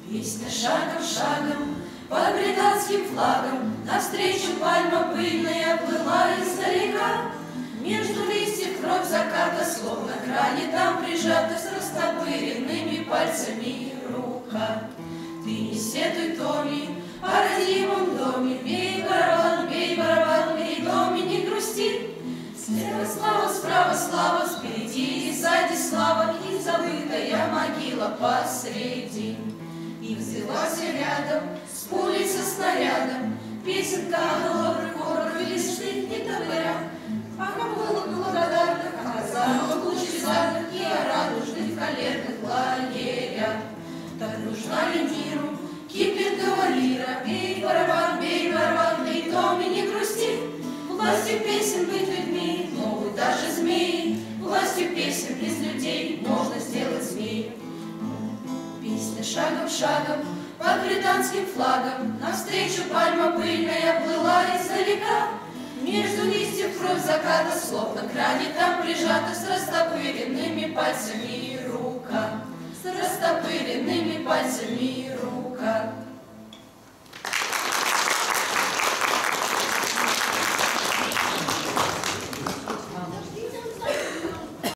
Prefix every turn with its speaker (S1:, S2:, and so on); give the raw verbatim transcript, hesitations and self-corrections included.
S1: Песня шагом шагом под британским флагом навстречу пальма пыльная плыла издалека. Между листьев кровь заката, словно к ране там прижата с растопыренными пальцами рука. Ты не сетуй, Томи, о родимом доме, бей барабан, бей барабан, бей, Томи, не грусти. Слева слава, справа слава, спереди и сзади слава, и забытая могила посреди. И взвелась рядом с пулей со снарядом песенка о добрых лесных не топырях. А как было благодарных, о казармах лучезарных и о радужных калерных лагерях. Так нужна ли миру кипетова лира? Бей барабан, бей барабан, бей, Томи, не грусти. Властью песен быть людьми могут даже змеи. Властью песен из людей можно сделать змеи. Песня шагом шагом под британским флагом навстречу пальма пыльная плыла издалека. Между листьев кровь заката, словно к ране там прижата с растопыренными пальцами рука. С растопыренными пальцами рука.